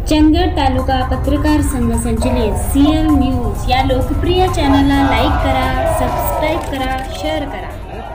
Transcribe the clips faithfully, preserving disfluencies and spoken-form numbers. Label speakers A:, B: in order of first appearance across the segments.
A: चंदगड तालुका पत्रकार संघ संचलित सीएल न्यूज या लोकप्रिय चॅनलला लाईक करा, सबस्क्राइब करा, शेअर करा।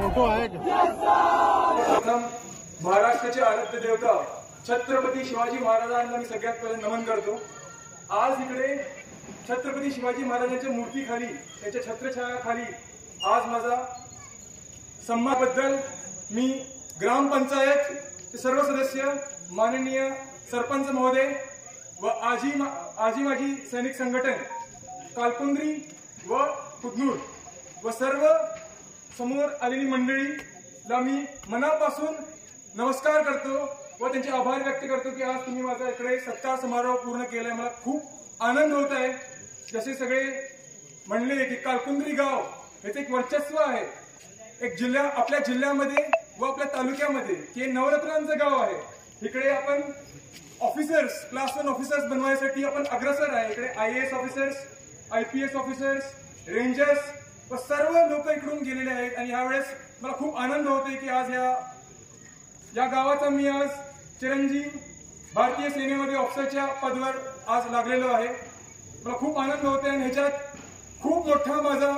B: प्रथम महाराष्ट्राचे आराध्य देवता छत्रपती शिवाजी महाराजांना मी सगळ्यात पहिले नमन करतो। आज इकडे छत्रपती शिवाजी महाराजांच्या मूर्तीखाली, त्याच्या छत्रछायाखाली आज माझा सम्मानाबद्दल मी ग्रामपंचायत सर्व सदस्य, माननीय सरपंच महोदय व आजी आजी माजी सैनिक संघटन कालकुंद्री व कुदनूर व सर्व समोर आलेली मंडळीला मी मनापासून नमस्कार करतो व त्यांचे आभार व्यक्त करतो की आज तुम्ही माझा इकडे सत्कार समारोह पूर्ण केलाय। मला खूप आनंद होत आहे। जसे सगळे म्हणले की कालकुंद्री गाव याचे एक वर्चस्व आहे, एक जिल्हा आपल्या जिल्ह्यामध्ये व आपल्या तालुक्यामध्ये की नवरत्नांचं गाव आहे। इकडे आपण ऑफिसर्स, क्लास वन ऑफिसर्स बनवायसाठी आपण अग्रसर आहे। इकडे I A S officers, I P S officers, rangers व सर्व लोक इकडून गेलेले आहेत आणि यावेळेस मला खूप आनंद होतोय की आज या या गावाचा मी आज चिरंजीव भारतीय सेनेमध्ये ऑफिसरच्या पदावर आज लागलेलो आहे। मला खूप आनंद होतोय आणि ह्याच्यात खूप मोठा माझा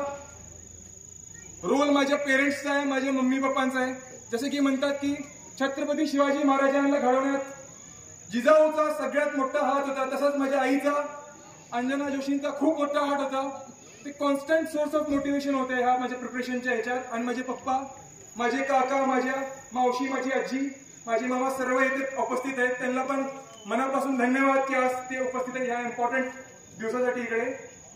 B: रोल माझ्या पेरेंट्सचा आहे, माझ्या मम्मी पप्पांचा आहे। जसे की म्हणतात की छत्रपती शिवाजी महाराजांना घडवण्यात जिजाऊचा सगळ्यात मोठा हात होता, तसंच माझ्या आईचा, अंजना जोशींचा खूप मोठा हात होता। ते कॉन्स्टंट सोर्स ऑफ मोटिवेशन होते ह्या माझ्या प्रिपरेशनच्या ह्याच्यात। आणि माझे पप्पा, माझे काका, माझ्या मावशी, माझी आजी, माझे मामा सर्व इथे उपस्थित आहेत। त्यांना पण मनापासून धन्यवाद की आज ते उपस्थित आहेत ह्या इम्पॉर्टंट दिवसासाठी इकडे।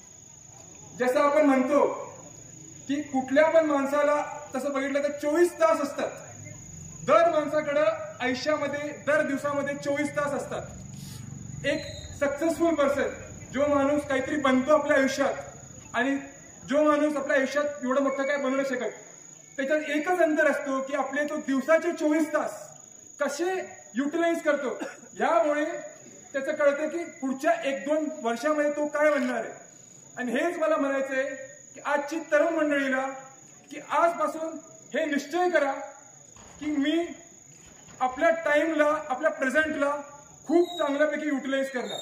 B: जसं आपण म्हणतो की कुठल्या पण माणसाला तसं बघितलं तर चोवीस तास असतात। दर माणसाकडे आयुष्यामध्ये दर दिवसामध्ये चोवीस तास असतात। एक सक्सेसफुल पर्सन, जो माणूस काहीतरी बनतो आपल्या आयुष्यात आणि जो माणूस आपल्या आयुष्यात एवढं मोठं काय बनवू शकत, त्याच्यात एकच अंतर असतो की आपले तो दिवसाचे चोवीस तास कसे युटिलाइज करतो। यामुळे त्याचं कळतं की पुढच्या एक दोन वर्षामध्ये तो काय बनणार आहे। आणि हेच मला म्हणायचंय की आजची तरुण मंडळीला की आजपासून हे निश्चय करा की मी आपल्या टाइमला, आपल्या प्रेझेंटला खूप चांगल्यापैकी युटिलाइज करणार,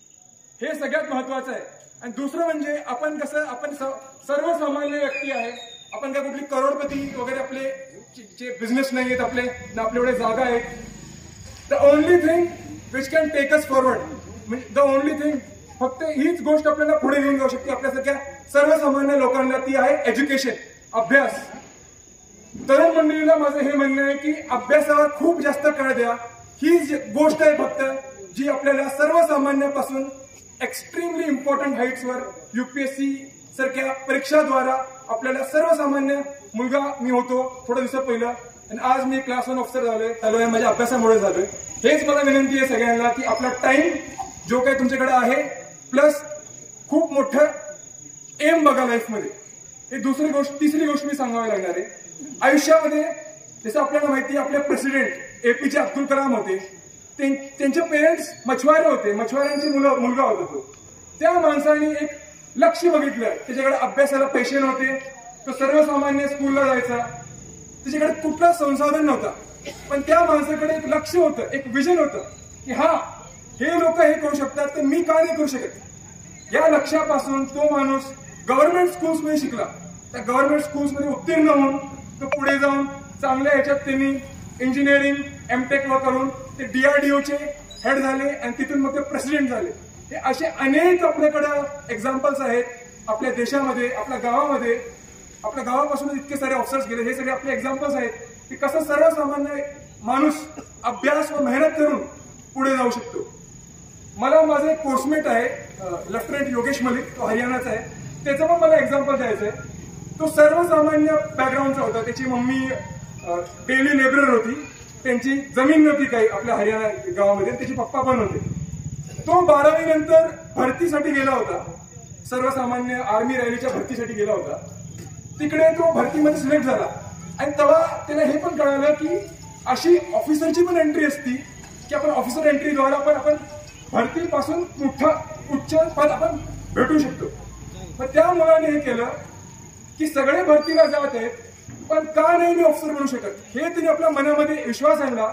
B: हे सगळ्यात महत्वाचं आहे। आणि दुसरं म्हणजे आपण कसं, आपण सर्वसामान्य व्यक्ती आहे, आपण काय कुठली करोडपती वगैरे आपले जे बिझनेस नाही आहेत आपले ना, आपले एवढे जागा आहेत। The only thing which can take us forward, म्हणजे द ओनली थिंग, फक्त हीच गोष्ट आपल्याला पुढे घेऊन जाऊ शकते आपल्यासारख्या सर्वसामान्य लोकांना, ती आहे एज्युकेशन, अभ्यास। तरुण मंडळीला माझं हे म्हणणं आहे की अभ्यासावर खूप जास्त काळ द्या। ही गोष्ट आहे फक्त जी आपल्याला सर्वसामान्यापासून एक्स्ट्रीमली इम्पॉर्टंट हाईट्सवर यूपीएससी सारख्या परीक्षाद्वारा आपल्याला सर्वसामान्य मुलगा मी होतो थोड्या दिवसात पहिलं, आणि आज मी क्लास वन ऑफिसर झालोय, झालोय माझ्या अभ्यासामुळे झालोय। हेच मला विनंती आहे सगळ्यांना की आपला टाइम जो काही तुमच्याकडे आहे प्लस खूप मोठं एम बघा लाईफमध्ये। ही दुसरी गोष्ट, तिसरी गोष्ट मी सांगावी लागणार आहे। आयुष्यामध्ये जसं आपल्याला माहिती आहे, आपले प्रेसिडेंट एपीजे अब्दुल कलाम होते, त्यांचे पेरेंट्स मछुआरे होते, मछुआऱ्यांची मुलं मुलगा होता तो। त्या माणसाने एक लक्ष बघितलं, त्याच्याकडे अभ्यासाला पैसे नव्हते, तो सर्वसामान्य स्कूलला जायचा, त्याच्याकडे कुठला संसाधन नव्हता, पण त्या माणसाकडे एक लक्ष होतं, एक विजन होतं की हा हे लोक हे करू शकतात तर मी का नाही करू शकत। या लक्ष्यापासून तो माणूस गव्हर्नमेंट स्कूल्स मध्ये शिकला। त्या गव्हर्नमेंट स्कूल्स मध्ये उत्तीर्ण होऊन तो पुढे जाऊन चांगल्या ह्याच्यात त्यांनी इंजिनिअरिंग एमटेक व करून ते डीआरडीओचे हेड झाले आणि तिथून मग ते प्रेसिडेंट झाले। हे असे अनेक आपल्याकडे एक्झाम्पल्स आहेत आपल्या देशामध्ये, आपल्या गावामध्ये, आपल्या गावापासून इतके सारे ऑफिसर्स गेले। हे सगळे आपले एक्झाम्पल्स आहेत की कसं सर्वसामान्य माणूस अभ्यास व मेहनत करून पुढे जाऊ शकतो। मला माझा एक कोर्समेट आहे लेफ्टनंट योगेश मलिक, तो हरियाणाचा आहे, त्याचं पण मला एक्झाम्पल द्यायचं आहे। तो सर्वसामान्य बॅकग्राऊंडचा होता, त्याची मम्मी डेली लेबरर होती, त्यांची जमीन नव्हती काही आपल्या हरियाणा गावामध्ये, त्याचे पप्पा पण होते। तो बारावी नंतर भरतीसाठी गेला होता, सर्वसामान्य आर्मी रॅलीच्या भरतीसाठी गेला होता। तिकडे तो भरतीमध्ये सिलेक्ट झाला आणि तेव्हा त्याला हे पण कळालं की अशी ऑफिसरची पण एंट्री असती की आपण ऑफिसर एंट्रीद्वारा पण आपण भरतीपासून मोठा उच्च पद आपण भेटू शकतो। मग त्या मुलाने हे केलं की सगळे भरतीला जात आहेत पण का नाही मी ऑफिसर बनू शकत, हे तिने आपल्या मनामध्ये विश्वास आणला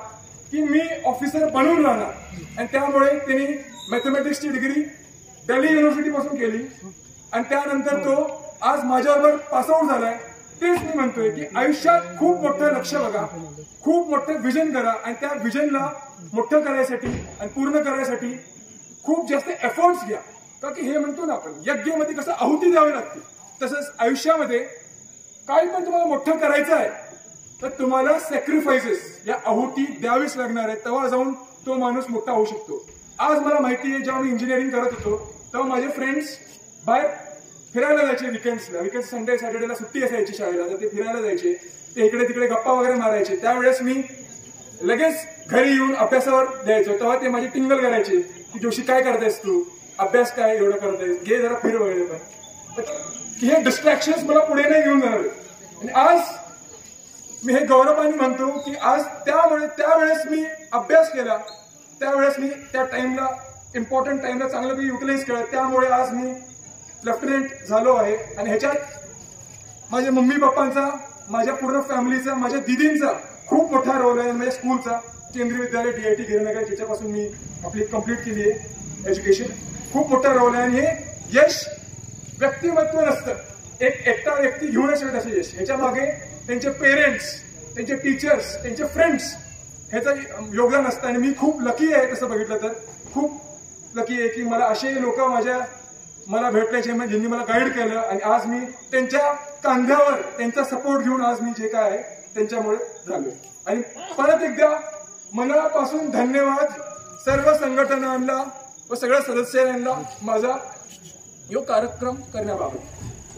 B: की मी ऑफिसर बनून राहणार. आणि त्यामुळे त्यांनी मॅथमॅटिक्सची डिग्री दिल्ली युनिव्हर्सिटी पासून केली आणि त्यानंतर तो आज माझ्याबरोबर पासआउट झालाय. तेच मी म्हणतोय की आयुष्यात खूप मोठं लक्ष बघा, खूप मोठं विजन करा आणि त्या विजनला मोठं करायसाठी आणि पूर्ण करायसाठी खूप जास्त एफर्ट्स घ्या. का की हे म्हणतो ना आपण यज्ञामध्ये कसं आहुती द्यावी लागते, तसंच आयुष्यामध्ये काही पण तुम्हाला मोठं करायचं आहे तर तुम्हाला सॅक्रिफायसेस या आहुती द्यावीच लागणार आहे. तेव्हा जाऊन तो माणूस मोठा होऊ शकतो. आज मला माहिती आहे जेव्हा मी इंजिनिअरिंग करत होतो तेव्हा माझे फ्रेंड्स बाहेर फिरायला जायचे विकेंड्सला. विकेंड संडे सॅटर्डेला सुट्टी असायची शाळेला, तर ते फिरायला जायचे, ते इकडे तिकडे गप्पा वगैरे मारायचे. त्यावेळेस मी लगेच घरी येऊन अभ्यासावर द्यायचो. तेव्हा ते माझी टिंगल करायचे की जोशी काय करतायस तू, अभ्यास काय एवढं करतायस, घे जरा फिर वगैरे. पण की हे डिस्ट्रॅक्शन्स मला पुढे नाही घेऊन जाणार. आणि आज मी हे गौरवाने म्हणतो की आज त्यामुळे त्यावेळेस मी अभ्यास केला, त्यावेळेस मी त्या टाइमला इम्पॉर्टंट टाइमला चांगल्यापैकी युटिलाइज केलं, त्यामुळे आज मी लेफ्टनंट झालो आहे. आणि ह्याच्यात माझ्या मम्मी पप्पांचा, माझ्या पूर्ण फॅमिलीचा, माझ्या दिदींचा खूप मोठा रोल आहे. माझ्या स्कूलचा केंद्रीय विद्यालय डी आय टी गिरनगर ज्याच्यापासून मी आपली कंप्लीट केली आहे एज्युकेशन, खूप मोठा रोल आहे. आणि हे यश व्यक्तिमत्व नसतं, एक एकटा व्यक्ती घेऊनच येत असं यश. ह्याच्या मागे त्यांचे पेरेंट्स, त्यांचे टीचर्स, त्यांचे फ्रेंड्स ह्याचं योगदान असतं. आणि मी खूप लकी आहे तसं बघितलं तर, खूप लकी आहे की मला असे लोक माझ्या मला भेटल्याचे ज्यांनी मला गाईड केलं. आणि आज मी त्यांच्या कांद्यावर त्यांचा सपोर्ट घेऊन आज मी जे काय आहे त्यांच्यामुळे झालोय. आणि परत एकदा मनापासून धन्यवाद सर्व संघटनांना व सगळ्या सदस्यांना माझा यो कार्यक्रम करण्याबाबत.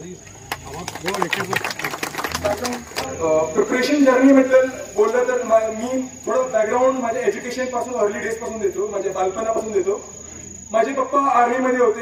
B: प्रिपरेशन जर्नीबद्दल बोललं तर मी थोडं बॅकग्राऊंड माझ्या एज्युकेशन पासून अर्ली डेज पासून देतो, माझ्या बालपणापासून देतो. माझे पप्पा आर्मीमध्ये होते.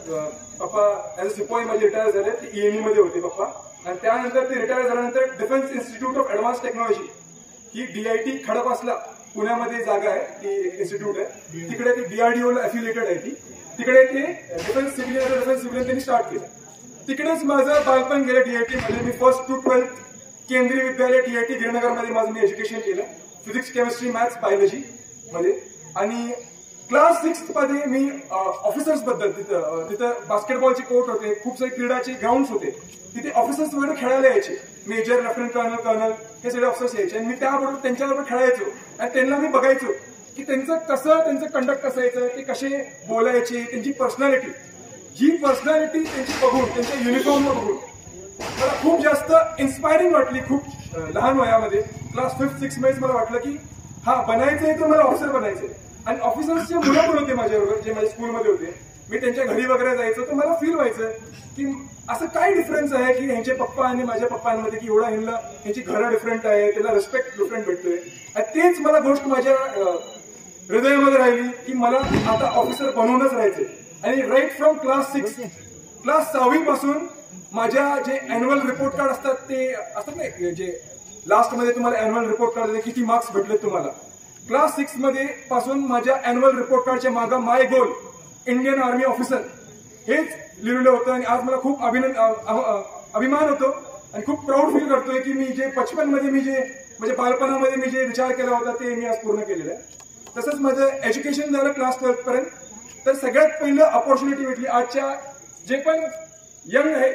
B: पप्पा ऍज अ सिपाई माझे रिटायर झाले, ते ईएमई मध्ये होते पप्पा. आणि त्यानंतर ते रिटायर झाल्यानंतर defence institute of advance technology ही डीआयटी खडकवासला पुण्यामध्ये जागा आहे, ती एक इन्स्टिट्यूट आहे. तिकडे ती डीआरडीओला अफिलिएटेड आहे. ती तिकडे ते डिफेन्स सिव्हिलियन डिफेन्स सिव्हिलियन त्यांनी स्टार्ट केलं. तिकडेच माझं बालपण गेलं डीआयटी मध्ये. मी फर्स्ट टू ट्वेल्थ केंद्रीय विद्यालय डीआयटी गिरनगर मध्ये माझं मी एज्युकेशन केलं, फिजिक्स, केमिस्ट्री, मॅथ्स, बायोलॉजी मध्ये. आणि क्लास सिक्स मध्ये मी ऑफिसर्स बद्दल तिथं तिथं बास्केटबॉलचे कोर्ट होते, खूप सारे क्रीडाचे ग्राउंड्स होते, तिथे ऑफिसर्स वगैरे खेळायला यायचे. मेजर, लेफ्टनंट कर्नल, कर्नल हे सगळे ऑफिसर्स यायचे. आणि मी त्याबरोबर त्यांच्याबरोबर खेळायचो आणि त्यांना मी बघायचो की त्यांचं कसं त्यांचं कंडक्ट असायचं, ते कसे बोलायचे, त्यांची पर्सनॅलिटी. ही पर्सनॅलिटी त्यांची बघून, त्यांच्या युनिफॉर्मवर बघून मला खूप जास्त इन्स्पायरिंग वाटली. खूप लहान वयामध्ये क्लास फिफ्थ सिक्स मध्ये मला वाटलं की हा बनायचंय तर मला ऑफिसर बनायचंय. आणि ऑफिसर्सचे मुलं पण होते माझ्याबरोबर जे माझ्या स्कूलमध्ये होते. मी त्यांच्या घरी वगैरे जायचो तर मला फील व्हायचं की असं काय डिफरन्स आहे की ह्यांचे पप्पा आणि माझ्या पप्पांमध्ये, की एवढा ह्यांना ह्यांची घरं डिफरंट आहे, त्याला रिस्पेक्ट डिफरंट भेटतोय. आणि तेच मला गोष्ट माझ्या हृदयामध्ये राहिली की मला आता ऑफिसर बनवूनच राहायचंय. आणि right from class six class सहावी पासून माझ्या जे अॅन्युअल रिपोर्ट कार्ड असतात ते असतात ना, जे लास्ट मध्ये तुम्हाला अॅन्युअल रिपोर्ट कार्ड किती मार्क्स भेटले तुम्हाला, क्लास सिक्स मध्ये पासून माझ्या अॅन्युअल रिपोर्ट कार्डच्या मागं my goal Indian army officer हेच लिहिलेलं होतं. आणि आज मला खूप अभिनंद अभिमान होतो आणि खूप प्राऊड फील करतोय की मी जे बचपन मध्ये मी जे म्हणजे बालपणामध्ये मी जे विचार केला होता ते मी आज पूर्ण केलेलं आहे. तसंच माझं एज्युकेशन झालं क्लास ट्वेल्थ पर्यंत. तर सगळ्यात पहिलं ऑपॉर्च्युनिटी भेटली आजच्या जे पण यंग आहे,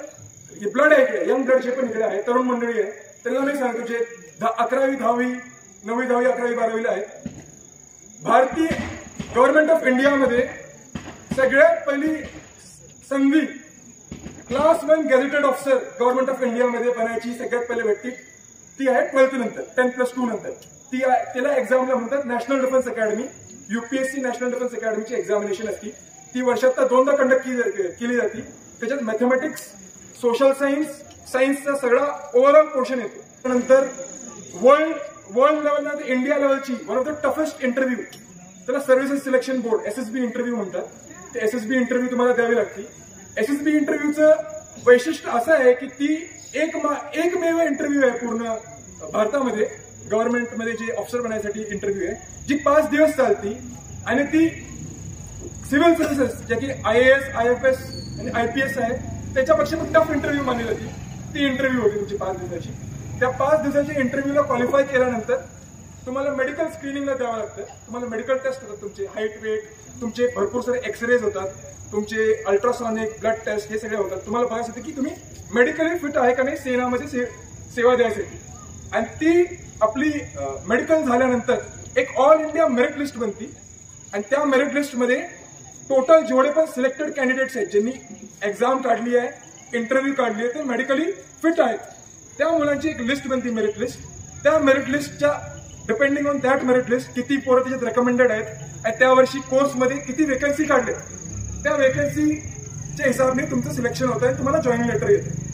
B: यंग ब्लड आहे इकडे, यंग ब्लड जे पण इकडे आहे, तरुण मंडळी आहे, त्यांना मी सांगतो जे अकरावी दहावी नववी दहावी अकरावी बारावीला आहेत, भारतीय गव्हर्नमेंट ऑफ इंडियामध्ये सगळ्यात पहिली संधी class one gazetted officer government of इंडियामध्ये बनायची सगळ्यात पहिली व्यक्ती ती आहे ट्वेल्थ नंतर, टेन प्लस टू नंतर. ती त्याला एक्झामला म्हणतात national defence academy, UPSC national defence अकॅडमीची एक्झामिनेशन असती. ती वर्षात दोनदा कंडक्ट केली जाते. त्याच्यात मॅथमॅटिक्स, सोशल सायन्स, सायन्सचा सगळा ओव्हरऑल पोर्शन येतो. नंतर वर्ल्ड वर्ल्ड लेवलला इंडिया लेवलची one of the toughest interview, त्याला services selection board SSB interview म्हणतात. ते एसएसबी इंटरव्ह्यू तुम्हाला द्यावी लागते. एसएसबी इंटरव्ह्यूचं वैशिष्ट्य असं आहे की ती एक एकमेव इंटरव्ह्यू आहे पूर्ण भारतामध्ये गव्हर्नमेंटमध्ये जे ऑफिसर बनायसाठी इंटरव्ह्यू आहे, जी पाच दिवस चालती. आणि ती सिव्हिल सर्व्हिसेस ज्या की I A S, I F S आणि आय पी एस आहे त्याच्यापेक्षा पण टफ इंटरव्ह्यू मानली जाते. ती इंटरव्ह्यू होती तुमची पाच दिवसाची. त्या पाच दिवसाच्या इंटरव्ह्यूला क्वालिफाय केल्यानंतर तुम्हाला मेडिकल स्क्रीनिंगला द्यावं लागतं. तुम्हाला मेडिकल टेस्ट होतात, तुमचे हाईट वेट, तुमचे भरपूर सारे एक्सरेज होतात, तुमचे अल्ट्रासॉनिक ब्लड टेस्ट हे सगळे होतात. तुम्हाला बघायचं की तुम्ही मेडिकली फिट आहे का नाही सेनामध्ये से, सेवा द्यायसाठी. आणि ती आपली मेडिकल झाल्यानंतर एक ऑल इंडिया मेरिट लिस्ट बनती आणि त्या मेरिट लिस्टमध्ये टोटल जेवढे पण सिलेक्टेड कॅन्डिडेट्स आहेत ज्यांनी एक्झाम काढली आहे, इंटरव्ह्यू काढली आहे, ते मेडिकली फिट आहेत, त्या मुलांची एक लिस्ट बनती मेरिट लिस्ट. त्या मेरिट लिस्टच्या depending on that merit list किती पोरं त्याच्यात रेकमेंडेड आहेत आणि त्या वर्षी कोर्समध्ये किती वेकन्सी काढले, त्या वेकन्सीच्या हिसाबाने तुमचं सिलेक्शन होतं आणि तुम्हाला जॉईनिंग लेटर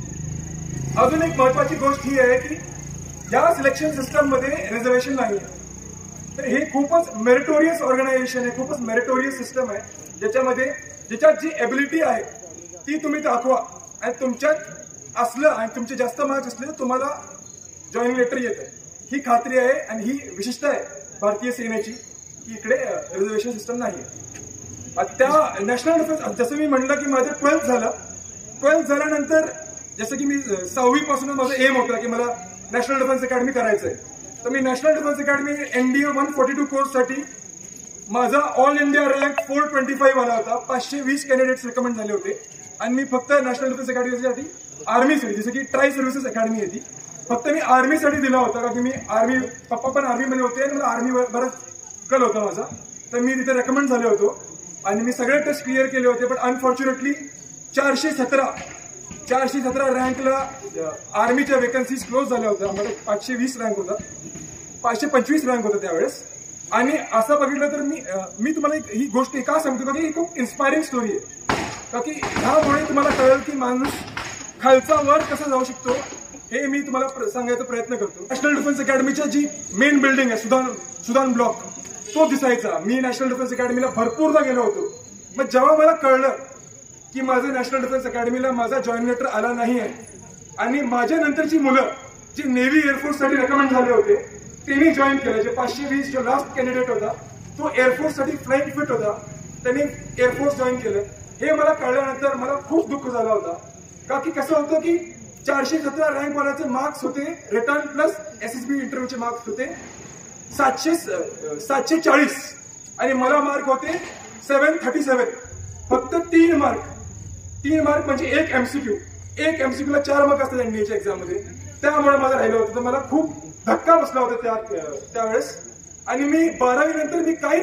B: येतं. अजून एक महत्वाची गोष्ट ही आहे की या सिलेक्शन सिस्टममध्ये रिझर्वेशन नाही आहे. तर हे खूपच मेरिटोरियस ऑर्गनायझेशन आहे, खूपच मेरिटोरियस सिस्टम आहे, ज्याच्यामध्ये ज्याच्यात जी एबिलिटी आहे ती तुम्ही दाखवा आणि तुमच्यात असलं आणि तुमचे जास्त मार्क्स असले तर तुम्हाला जॉईनिंग लेटर येतं. ही खात्री आहे आणि ही विशिष्टता आहे भारतीय सेनेची की इकडे रिझर्वेशन सिस्टम नाही आहे. त्या नॅशनल डिफेन्स, जसं मी म्हणलं की माझं ट्वेल्थ झालं, ट्वेल्थ झाल्यानंतर जसं की मी सहावी पासून माझा एम होता की मला नॅशनल डिफेन्स अकॅडमी करायचं आहे. तर मी national defence academy NDA one forty two कोर्ससाठी माझा all India rank four twenty five आला होता. पाचशे वीस कॅन्डिडेट्स रिकमेंड झाले होते आणि मी फक्त नॅशनल डिफेन्स अकॅडमीसाठी आर्मीसाठी, जसं की ट्राय सर्व्हिसेस अकॅडमी होती, फक्त मी आर्मीसाठी दिला होता का की मी आर्मी, पप्पा पण आर्मीमध्ये होते आणि मला आर्मी बराच कल होता माझा. तर मी तिथे रेकमेंड झाले होतो आणि मी सगळे टेस्ट क्लिअर केले होते. पण अनफॉर्च्युनेटली चारशे सतरा चारशे सतरा रँकला आर्मीच्या वेकन्सीज क्लोज झाल्या होत्या. मला पाचशे वीस रँक होता, पाचशे पंचवीस रँक होता त्यावेळेस. आणि असं बघितलं तर मी मी तुम्हाला एक ही गोष्ट का सांगतो का की ही खूप इन्स्पायरिंग स्टोरी आहे, का की ह्यामुळे तुम्हाला कळेल की माणूस खालचा वर कसा जाऊ शकतो हे मी तुम्हाला सांगायचा प्रयत्न करतो. नॅशनल डिफेन्स अकॅडमीच्या जी मेन बिल्डिंग आहे सुदान सुदान ब्लॉक, तो दिसायचा. मी नॅशनल डिफेन्स अकॅडमीला भरपूरदा गेलो होतो. मग जेव्हा मला कळलं की माझं नॅशनल डिफेन्स अकॅडमीला माझा जॉईन लेटर आला नाही आहे आणि माझ्या नंतरची मुलं जे नेव्ही एअरफोर्ससाठी रेकमेंड झाले होते त्यांनी जॉईन केलं. जे पाचशे वीस जो लास्ट कॅन्डिडेट होता तो एअरफोर्ससाठी फ्लाईट फिट होता, त्यांनी एअरफोर्स जॉईन केलं. हे मला कळल्यानंतर मला खूप दुःख झाला होता, का की कसं होतं की चारशे सतरा रँक वाल्याचे मार्क्स होते रिटर्न प्लस एसएसबी इंटरव्ह्यूचे मार्क्स होते सातशे सातशे चाळीस आणि मला मार्क होते सेव्हन थर्टी सेव्हन. फक्त तीन मार्क तीन मार्क म्हणजे एक एमसीक्यू, एक एमसीक्यूला चार मार्क असतात एनडीएच्या एक्झाम मध्ये. त्यामुळे माझं राहिलं होतं. तर मला खूप धक्का बसला होता त्या त्यावेळेस. आणि मी बारावी नंतर मी काहीच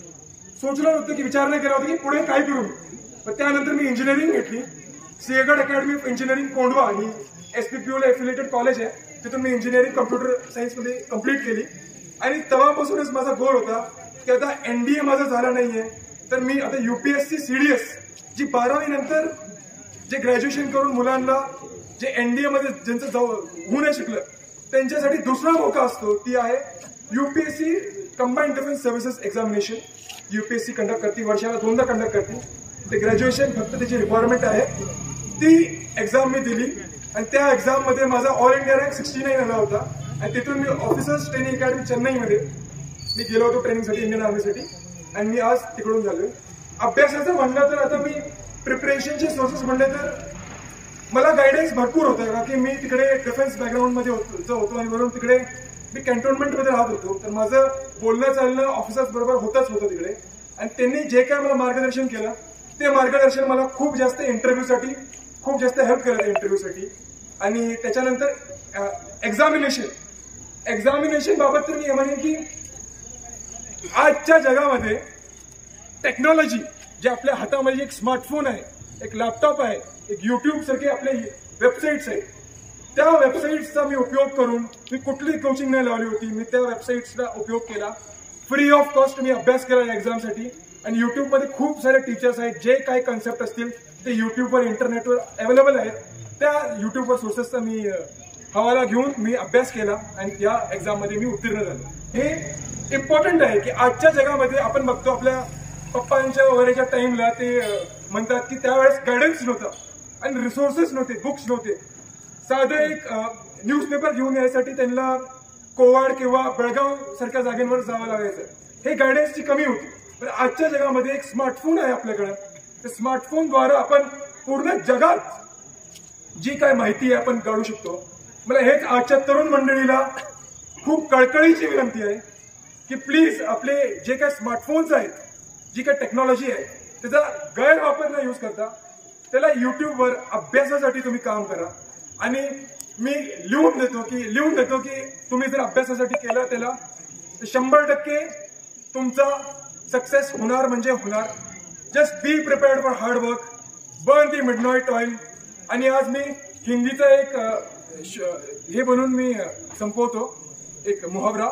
B: सोचलं नव्हतं की विचार नाही केला होता की पुढे काय करू. पण त्यानंतर मी इंजिनिअरिंग घेतली. Sinhgad academy of engineering Kondhwa ही एसपीपीओला एफिलेटेड कॉलेज आहे, तिथून मी इंजिनिअरिंग कम्प्युटर सायन्समध्ये कम्प्लीट केली. आणि तेव्हापासूनच माझा गोल होता की आता एनडीए माझा झाला नाहीये तर मी आता युपीएससी सीडीएस जी बारावी नंतर जे ग्रॅज्युएशन करून मुलांना जे एनडीए मध्ये ज्यांचं जाऊ होऊ नाही शिकलं त्यांच्यासाठी दुसरा मौका असतो, ती आहे UPSC combined defence services examination. UPSC conduct करते, वर्षाला दोनदा कंडक्ट करते. ते ग्रॅज्युएशन फक्त त्याची रिक्वायरमेंट आहे. ती एक्झाम मी दिली आणि त्या एक्झाम मध्ये माझा all India rank sixty nine आला होता. आणि तिथून मी ऑफिसर्स ट्रेनिंग अकॅडमी चेन्नईमध्ये मी गेलो होतो ट्रेनिंगसाठी, इंडियन आर्मीसाठी. आणि मी आज तिकडून झालोय. अभ्यासाचं म्हणलं तर आता मी प्रिपरेशनचे सोर्सेस म्हणले तर मला गायडन्स भरपूर होतं, का की मी तिकडे डिफेन्स बॅकग्राऊंडमध्ये होतो होतो आणि वरून तिकडे मी कॅन्टोन्मेंटमध्ये राहत होतो. तर माझं बोलणं चालणं ऑफिसर्स बरोबर होतच होतं तिकडे. आणि त्यांनी जे काय मला मार्गदर्शन केलं ते मार्गदर्शन मला खूप जास्त इंटरव्ह्यूसाठी खूप जास्त हेल्प केलं त्या इंटरव्ह्यूसाठी. आणि त्याच्यानंतर एक्झामिनेशन एक्झामिनेशन बाबत तर मी म्हणेन की आजच्या जगामध्ये टेक्नॉलॉजी जे आपल्या हातामध्ये एक स्मार्टफोन आहे, एक लॅपटॉप आहे, एक युट्यूब सारखे आपले वेबसाईट्स आहेत, त्या वेबसाईट्सचा मी उपयोग करून मी कुठली कोचिंग नाही लावली होती. मी त्या वेबसाईट्सचा उपयोग केला. फ्री ऑफ कॉस्ट मी अभ्यास केला या एक्झामसाठी. आणि युट्यूबमध्ये खूप सारे टीचर्स आहेत, जे काही कन्सेप्ट असतील ते युट्यूबवर इंटरनेटवर अवेलेबल आहेत. त्या युट्यूबवर सोर्सेसचा मी हवाला घेऊन मी अभ्यास केला आणि या एक्झाममध्ये मी उत्तीर्ण झालो. हे इम्पॉर्टंट आहे की आजच्या जगामध्ये आपण बघतो आपल्या पप्पांच्या वगैरेच्या टाइमला ते म्हणतात की त्यावेळेस गायडन्स नव्हता आणि रिसोर्सेस नव्हते, बुक्स नव्हते. साधं एक न्यूजपेपर घेऊन यायसाठी त्यांना कोवाड किंवा बेळगाव सारख्या जागेवर जावं लागायचं. हे गायडन्सची कमी होती. पण आजच्या जगामध्ये एक स्मार्टफोन आहे आपल्याकडे. त्या स्मार्टफोनद्वारे आपण पूर्ण जगात जी काय माहिती आहे आपण काढू शकतो. मला हेच आजच्या तरुण मंडळीला खूप कळकळीची विनंती आहे की प्लीज आपले जे काही स्मार्टफोन्स आहेत, जी काही टेक्नॉलॉजी आहे, त्याचा गैरवापर न यूज करता त्याला युट्यूबवर अभ्यासासाठी तुम्ही काम करा. आणि मी लिहून देतो की लिहून देतो की तुम्ही जर अभ्यासासाठी केलं त्याला तर शंभर टक्के तुमचा सक्सेस होणार म्हणजे होणार. Just be prepared for hard work, burn the midnight oil. आणि आज मी हिंदीचा एक हे बनवून मी संपवतो एक मुहावरा.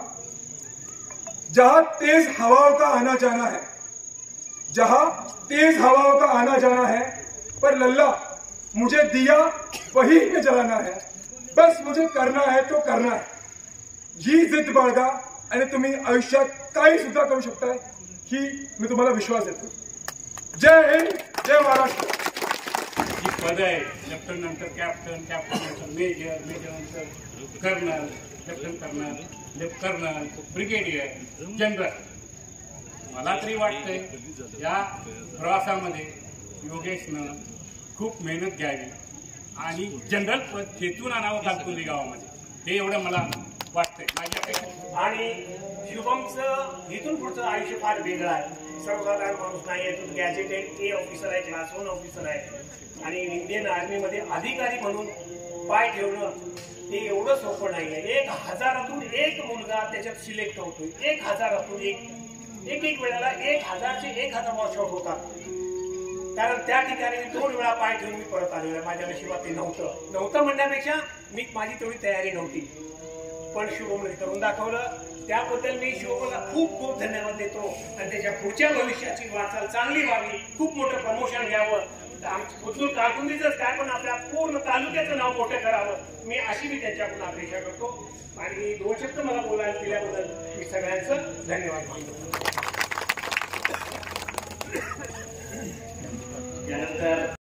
B: जहां तेज हवाओं का आना जाना है, जहां तेज हवाओं का आना जाना है, पर लल्ला मुझे दिया वही में जलाना है. बस मुझे करना है तो करना है. ही जिद्द बाळगा आणि तुम्ही आयुष्यात काही सुद्धा करू शकताय ही मी तुम्हाला विश्वास देतो. जय हिंद, जय महाराष्ट्र.
C: जी पद आहे, लेफ्टनंट नंतर कॅप्टन, कॅप्टन नंतर मेजर, मेजर नंतर colonel, captain colonel, left colonel, brigadier, general. मला तरी वाटतंय या प्रवासामध्ये योगेशनं खूप मेहनत घ्यावी आणि जनरल पद खेचून आणावं कालकुंदी गावामध्ये, हे एवढं मला वाटतंय माझी अपेक्षा.
D: आणि शुभमचं इथून पुढचं आयुष्य फार वेगळं आहे. सर्वसाधारण माणूस नाही आहे, तो गॅजेटेड ए ऑफिसर आहे, क्लास वन ऑफिसर आहे आणि इंडियन आर्मीमध्ये अधिकारी म्हणून पाय ठेवणं हे एवढं सोपं नाही आहे. एक हजारातून एक मुलगा त्याच्यात सिलेक्ट होतोय. एक हजारातून एक एक एक वेळेला एक हजारचे एक हजार वॉशआउट होतात. कारण त्या ठिकाणी दोन वेळा पाय ठेवून मी परत आलेलो आहे. माझ्या नशिबात ते नव्हतं नव्हतं म्हणण्यापेक्षा मी माझी तेवढी तयारी नव्हती, पण शुभमने करून दाखवलं. त्याबद्दल मी शुभमला खूप खूप धन्यवाद देतो आणि त्याच्या पुढच्या भविष्याची वाटचाल चांगली व्हावी, खूप मोठं प्रमोशन घ्यावं, पुतूर कारकुंदीचंच काय पण आपल्या पूर्ण तालुक्याचं नाव मोठं करावं, मी अशी मी त्याच्याकडून अपेक्षा करतो. आणि दोन शब्द मला बोलायला दिल्याबद्दल मी सगळ्यांचं धन्यवाद मानतो. त्यानंतर